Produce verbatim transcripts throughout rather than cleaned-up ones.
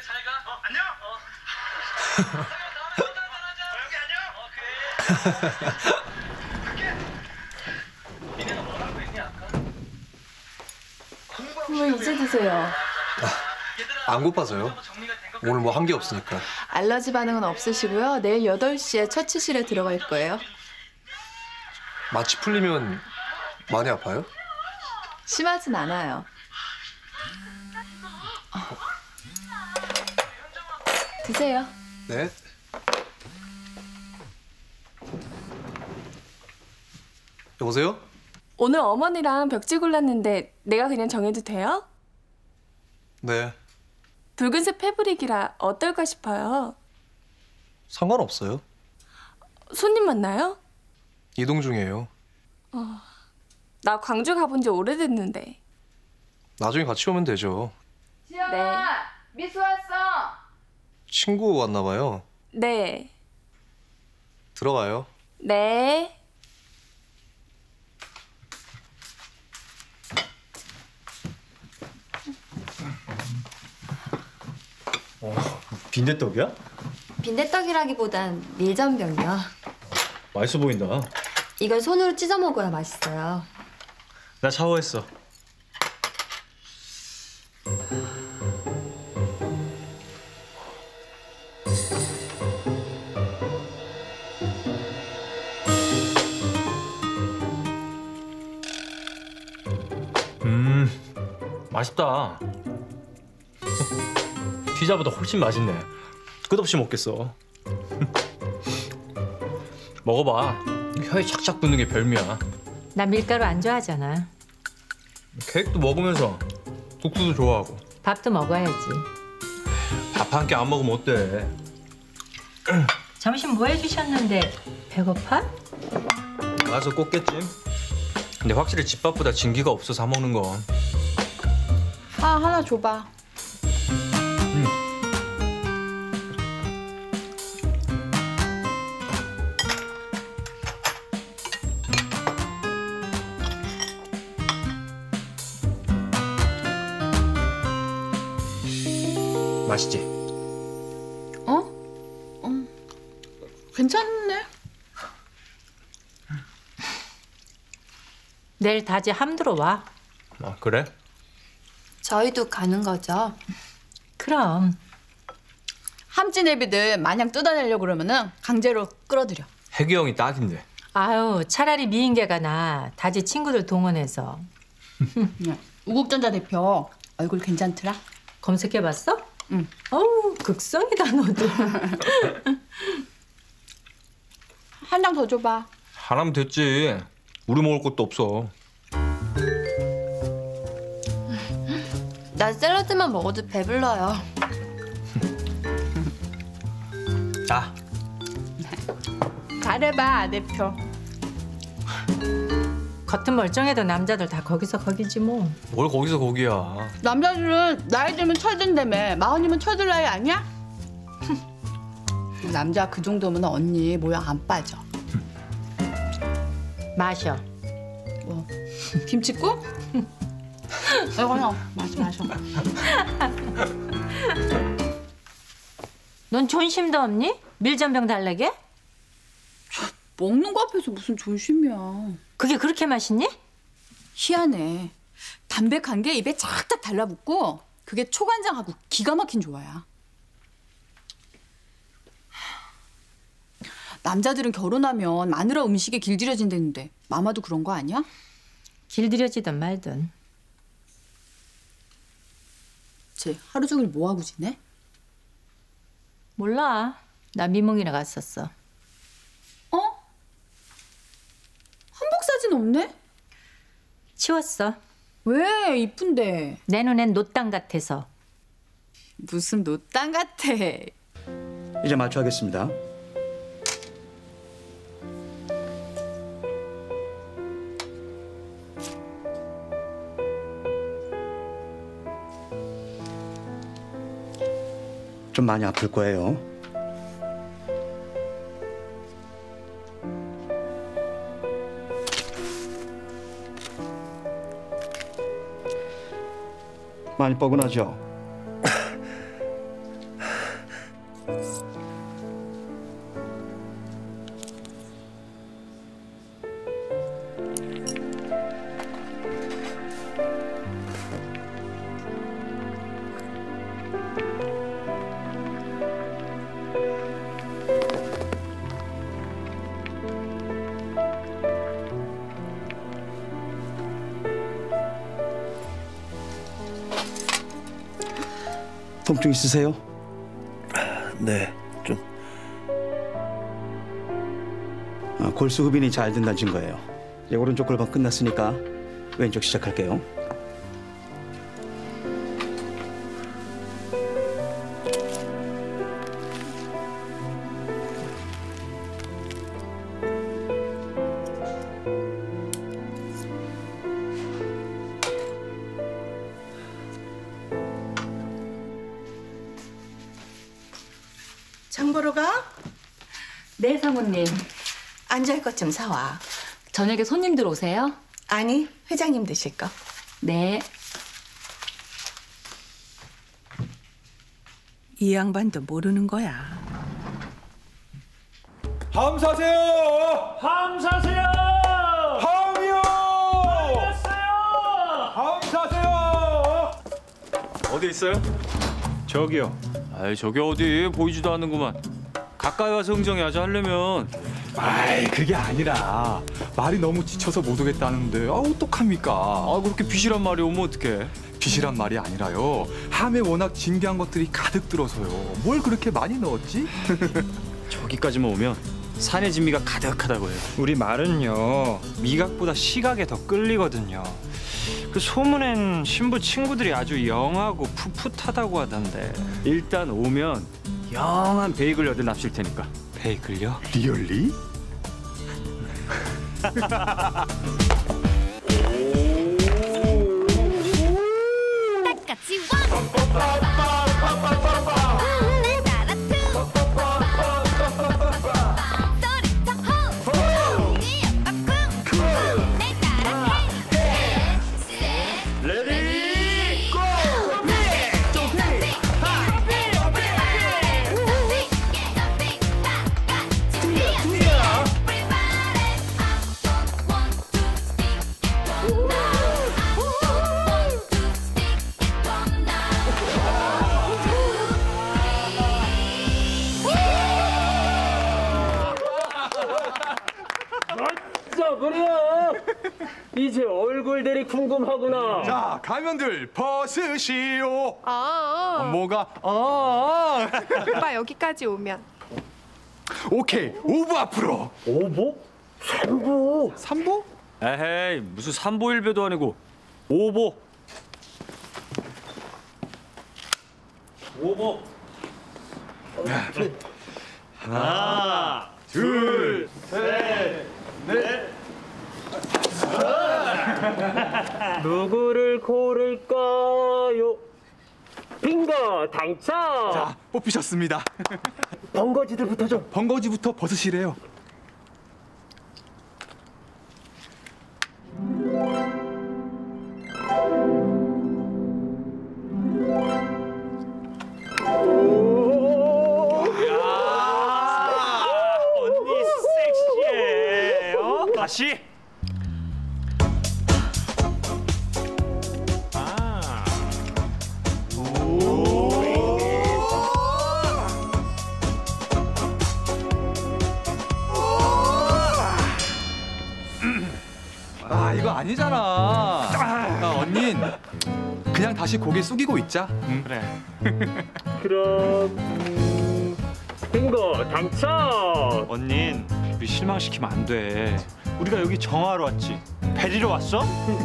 잘 가. 어, 안녕. 어. 여기 안녕. 어, 그래. 니네가 뭐라고 했냐 아까? 왜 이제 드세요? 아, 안 고파서요. 오늘 뭐 한 게 없으니까. 알러지 반응은 없으시고요. 내일 여덟 시에 처치실에 들어갈 거예요. 마취 풀리면 많이 아파요? 심하진 않아요. 어. 드세요. 네. 여보세요? 오늘 어머니랑 벽지 골랐는데 내가 그냥 정해도 돼요? 네. 붉은색 패브릭이라 어떨까 싶어요. 상관없어요. 손님 만나요? 이동 중이에요. 어, 나 광주 가본 지 오래됐는데. 나중에 같이 오면 되죠. 지연아, 네. 미수 왔어. 친구 왔나 봐요. 네. 들어가요. 네. 어, 빈대떡이야? 빈대떡이라기보단 밀전병이요. 맛있어 보인다. 이걸 손으로 찢어 먹어야 맛있어요. 나 샤워했어. 음, 맛있다. 피자보다 훨씬 맛있네. 끝없이 먹겠어. 먹어봐. 혀에 착착 붙는 게 별미야. 나 밀가루 안 좋아하잖아. 케이크도 먹으면서 국수도 좋아하고. 밥도 먹어야지. 밥 한 끼 안 먹으면 어때? 점심 뭐 해주셨는데 배고파? 알아서 꽂겠지. 근데 확실히 집밥보다 진기가 없어 사 먹는 건. 아, 하나 줘봐. 음. 맛있지? 어? 어. 괜찮네. 내일 다지 함부로 와. 아, 그래? 저희도 가는 거죠? 그럼. 함진 애비들 마냥 뜯어내려고 그러면은 강제로 끌어들여. 혜기 형이 딱인데. 아유, 차라리 미인계가 나. 다지 친구들 동원해서. 우국전자 대표 얼굴 괜찮더라? 검색해봤어? 응. 어우, 극성이다 너도. 한 장 더 줘봐. 하나면 됐지. 우리 먹을 것도 없어. 나 샐러드만 먹어도 배불러요. 자. 잘해봐, 대표. 겉은 멀쩡해도 남자들 다 거기서 거기지 뭐. 뭘 거기서 거기야. 남자들은 나이 들면 철든다며. 마흔이면 철들 나이 아니야? 남자 그 정도면 언니 모양 안 빠져. 마셔. 뭐, 김치국? 아이고, 형. 마셔, 마셔. 넌 존심도 없니? 밀전병 달래게? 먹는 거 앞에서 무슨 존심이야. 그게 그렇게 맛있니? 희한해. 담백한 게 입에 착착 달라붙고 그게 초간장하고 기가 막힌 조화야. 남자들은 결혼하면 마누라 음식에 길들여진다는데 마마도 그런 거 아니야? 길들여지든 말든. 쟤 하루 종일 뭐 하고 지내? 몰라. 나 미몽이랑 갔었어. 어? 한복 사진 없네? 치웠어. 왜? 이쁜데. 내 눈엔 노땅 같아서. 무슨 노땅 같아. 이제 마취하겠습니다. 좀 많이 아플 거예요. 많이 뻐근하죠? 통증 있으세요? 네, 좀. 아, 골수 흡인이 잘 된다는 증거예요. 이제 오른쪽 골반 끝났으니까 왼쪽 시작할게요. 장 보러 가? 네, 사모님. 앉을 것 좀 사와. 저녁에 손님들 오세요? 아니, 회장님 드실 거. 네. 이 양반도 모르는 거야. 함 사세요! 함 사세요! 함이요! 함 사세요! 어디 있어요? 저기요. 아이 저기 어디 보이지도 않는구만. 가까이 와서 흥정해야지 하려면. 아이 그게 아니라 말이 너무 지쳐서 못 오겠다는데 아 어떡합니까? 아 그렇게 비실한 말이 오면 어떡해. 비실한 말이 아니라요. 함에 워낙 진귀한 것들이 가득 들어서요. 뭘 그렇게 많이 넣었지? 저기까지만 오면 산의 진미가 가득하다고 해요. 우리 말은요 미각보다 시각에 더 끌리거든요. 그 소문엔 신부 친구들이 아주 영하고 풋풋하다고 하던데. 일단 오면 영한 베이글 여덟 납실 테니까. 베이글요? 리얼리? 똑같이 와. 이제 얼굴들이 궁금하구나. 자, 가면들 벗으시오. 아, 뭐가? 아. 오빠 여기까지 오면. 오케이, 오브 앞으로. 오보? 삼보? 삼보? 에헤이 무슨 삼보일배도 아니고 오보. 오보. 하나, 둘, 셋, 넷. 누구를 고를까요? 빙고 당첨. 자, 뽑히셨습니다. 번거지들부터 좀. 번거지부터 벗으시래요. 언니 섹시해. 어? 다시. 아, 이거 아니잖아. 아, 언닌 그냥 다시 고개 숙이고 있자. 응, 그래. 그럼 음, 빙고 당첨. 언닌 우리 실망시키면 안 돼. 우리가 여기 정화하러 왔지. 베리러 왔어?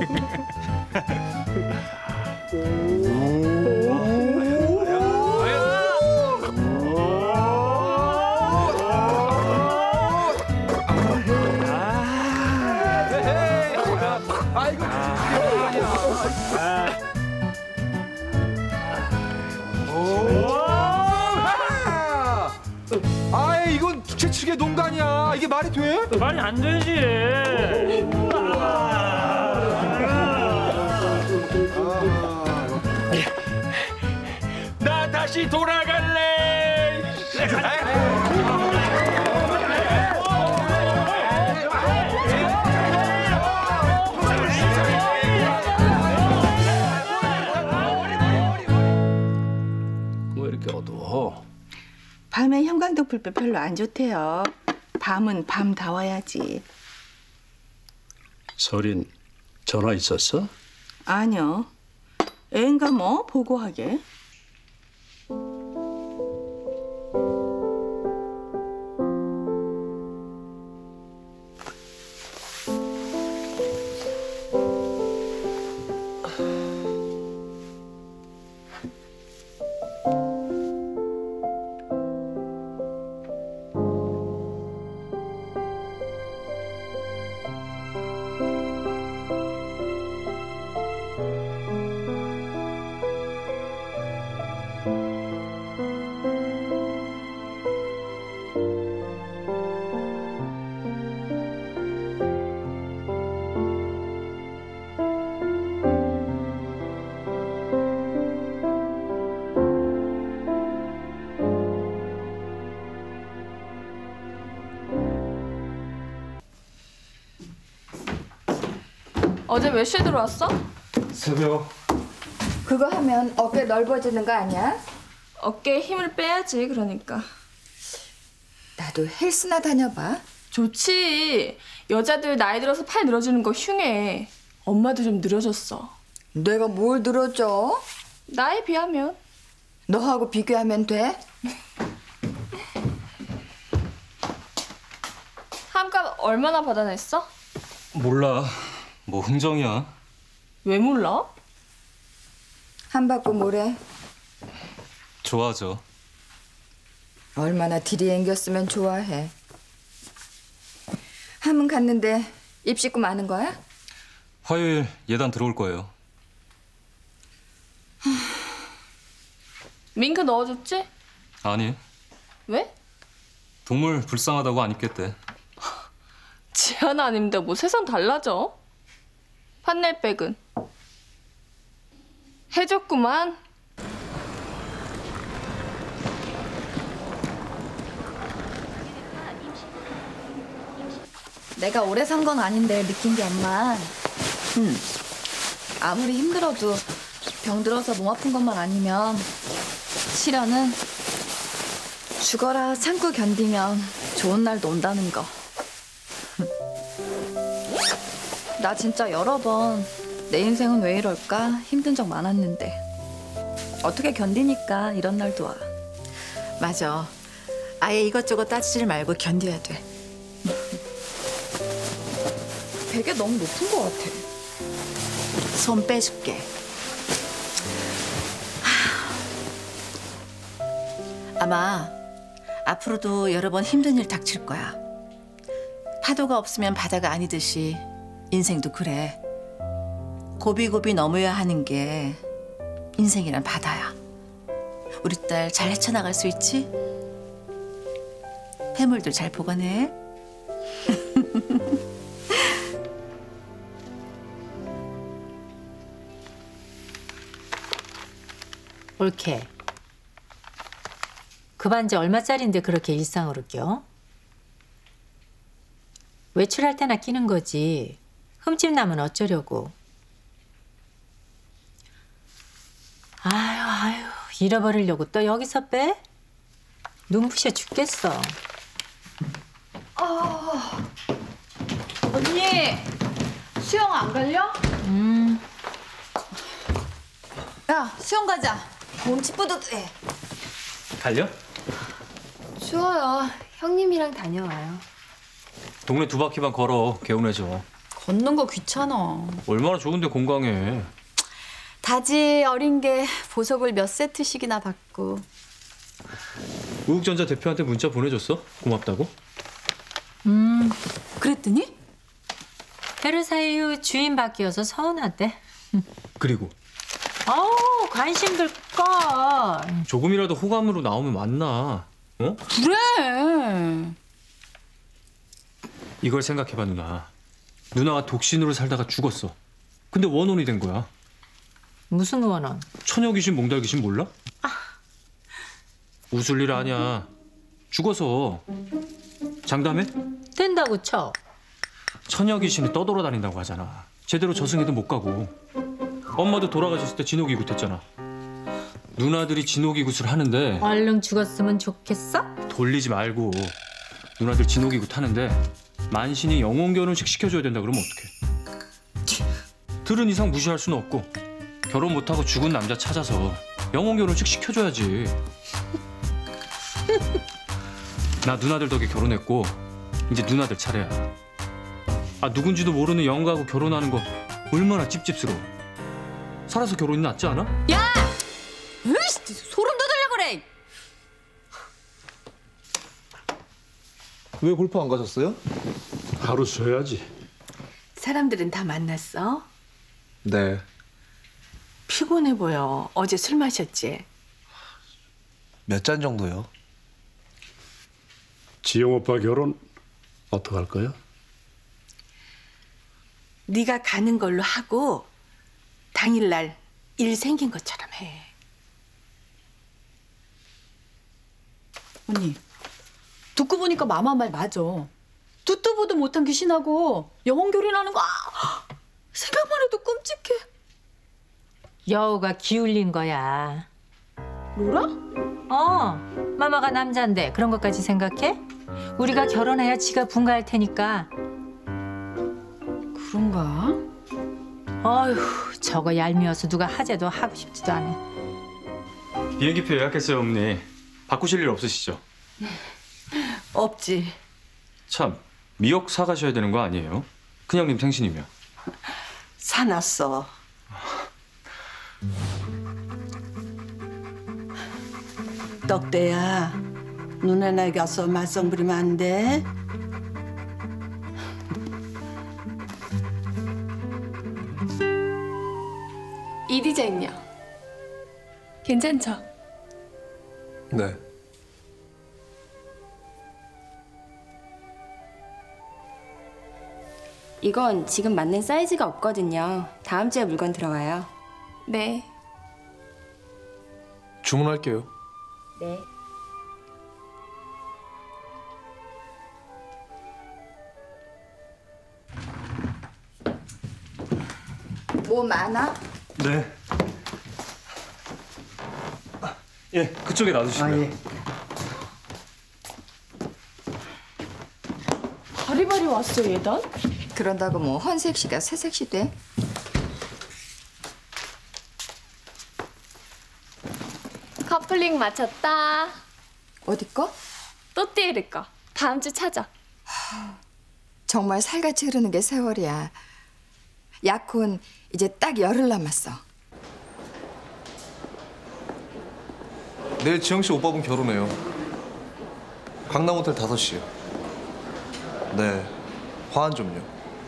아이고. 아이 이건 최측의 농간이야. 이게 말이 돼? 말이 안 되지. 나 다시 돌아갈래. 왜 이렇게 어두워? 밤에 형광등 불빛 별로 안 좋대요. 밤은 밤다워야지. 설인 전화 있었어? 아니요. 애인가 뭐 보고하게. 어제 몇 시에 들어왔어? 새벽. 그거 하면 어깨 넓어지는 거 아니야? 어깨에 힘을 빼야지, 그러니까. 나도 헬스나 다녀봐. 좋지. 여자들 나이 들어서 팔 늘어지는 거 흉해. 엄마도 좀 늘어졌어. 내가 뭘 늘어져? 나에 비하면. 너하고 비교하면 돼? 함값 얼마나 받아냈어? 몰라. 뭐 흥정이야. 왜 몰라? 한 받고 뭐래? 좋아하죠. 얼마나 들이앵겼으면 좋아해. 함은 갔는데 입 씻고 마는 거야? 화요일 예단 들어올 거예요. 밍크 넣어줬지? 아니, 왜? 동물 불쌍하다고 안 입겠대. 지하나 아닙니다. 뭐 세상 달라져? 판넬백은 해줬구만. 내가 오래 산 건 아닌데 느낀 게 엄마. 응. 아무리 힘들어도 병들어서 몸 아픈 것만 아니면 실현은 죽어라 참고 견디면 좋은 날도 온다는 거. 나 진짜 여러 번 내 인생은 왜 이럴까 힘든 적 많았는데 어떻게 견디니까 이런 날도 와. 맞아. 아예 이것저것 따지지 말고 견뎌야 돼. 베개 너무 높은 것 같아. 손 빼줄게. 아마 앞으로도 여러 번 힘든 일 닥칠 거야. 파도가 없으면 바다가 아니듯이 인생도 그래. 고비고비 넘어야 하는 게 인생이란 바다야. 우리 딸 잘 헤쳐나갈 수 있지? 폐물들 잘 보관해. 옳게. 그 반지 얼마짜린데 그렇게 일상으로 껴? 외출할 때나 끼는 거지. 흠집 나면 어쩌려고. 아유 아유 잃어버리려고 또 여기서 빼? 눈부셔 죽겠어. 아, 언니 수영 안 갈려? 음. 야 수영 가자. 몸치 뿌듯해. 갈려? 추워요. 형님이랑 다녀와요. 동네 두 바퀴만 걸어. 개운해져. 걷는 거 귀찮아. 얼마나 좋은데 건강해. 다지 어린 게 보석을 몇 세트씩이나 받고. 우욱전자 대표한테 문자 보내줬어? 고맙다고? 음. 그랬더니? 페르사유 주인 바뀌어서 서운하대. 그리고? 어우 관심들 꺼. 조금이라도 호감으로 나오면 만나. 어? 그래. 이걸 생각해봐 누나. 누나가 독신으로 살다가 죽었어. 근데 원혼이 된 거야. 무슨 원혼? 처녀 귀신 몽달 귀신 몰라? 아. 웃을 일 아니야. 죽어서. 장담해? 된다고 쳐. 처녀 귀신이 떠돌아다닌다고 하잖아. 제대로 저승에도 못 가고. 엄마도 돌아가셨을 때 진옥이 굿했잖아. 누나들이 진호기굿을 하는데 얼른 죽었으면 좋겠어? 돌리지 말고 누나들 진호기굿 하는데 만신이 영혼 결혼식 시켜줘야 된다 그러면 어떡해? 들은 이상 무시할 수는 없고 결혼 못하고 죽은 남자 찾아서 영혼 결혼식 시켜줘야지. 나 누나들 덕에 결혼했고 이제 누나들 차례야. 아 누군지도 모르는 영가하고 결혼하는 거 얼마나 찝찝스러워. 살아서 결혼이 낫지 않아? 야! 으이씨, 소름 돋으려 그래. 왜 골프 안 가셨어요? 하루 쉬어야지. 사람들은 다 만났어? 네. 피곤해 보여. 어제 술 마셨지? 몇 잔 정도요? 지영 오빠 결혼 어떡할 거야? 네가 가는 걸로 하고 당일날 일 생긴 것처럼 해. 언니, 듣고 보니까 마마 말 맞아. 듣도 보도 못한 귀신하고 영혼 교린하는 거 아, 생각만 해도 끔찍해. 여우가 기울린 거야. 로라? 어, 마마가 남잔데 그런 것까지 생각해? 우리가 결혼해야 지가 분가할 테니까. 그런가? 어휴, 저거 얄미워서 누가 하재도 하고 싶지도 않아. 비행기표 예약했어요, 어머니. 바꾸실 일 없으시죠? 없지. 참, 미역 사가셔야 되는 거 아니에요? 큰형님 생신이면. 사놨어. 떡대야, 누나네 가서 말썽 부리면 안 돼? 이 디자인요. 괜찮죠? 네. 이건 지금 맞는 사이즈가 없거든요. 다음 주에 물건 들어와요. 네. 주문할게요. 네. 뭐 많아? 네. 예, 그쪽에 놔두시고요. 아, 예. 바리바리 왔어, 예단? 그런다고 뭐 헌색시가 새색시 돼? 커플링 마쳤다. 어디 거? 또띠에르 거. 다음 주 찾아. 정말 살같이 흐르는 게 세월이야. 약혼 이제 딱 열흘 남았어. 내일 지영 씨 오빠분 결혼해요. 강남 호텔 다섯 시요. 네. 화환 좀요.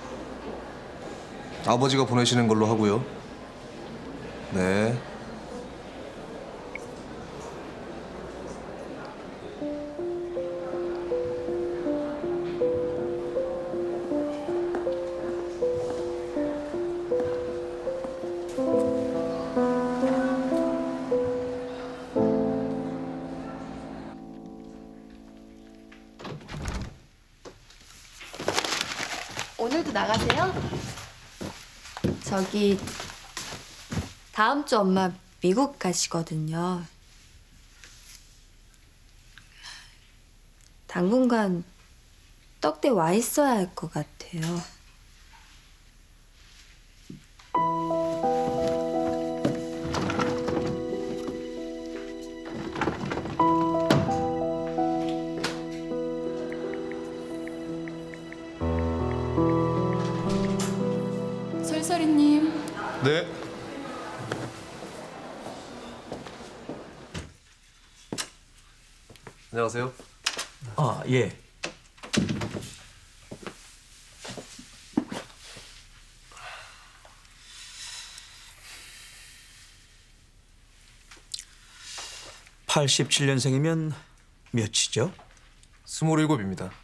아버지가 보내시는 걸로 하고요. 네. 오늘도 나가세요? 저기 다음 주 엄마 미국 가시거든요. 당분간 떡대 와 있어야 할 것 같아요. 설설이님. 네. 안녕하세요. 아, 예. 팔십칠 년생이면 몇이죠? 스물일곱입니다.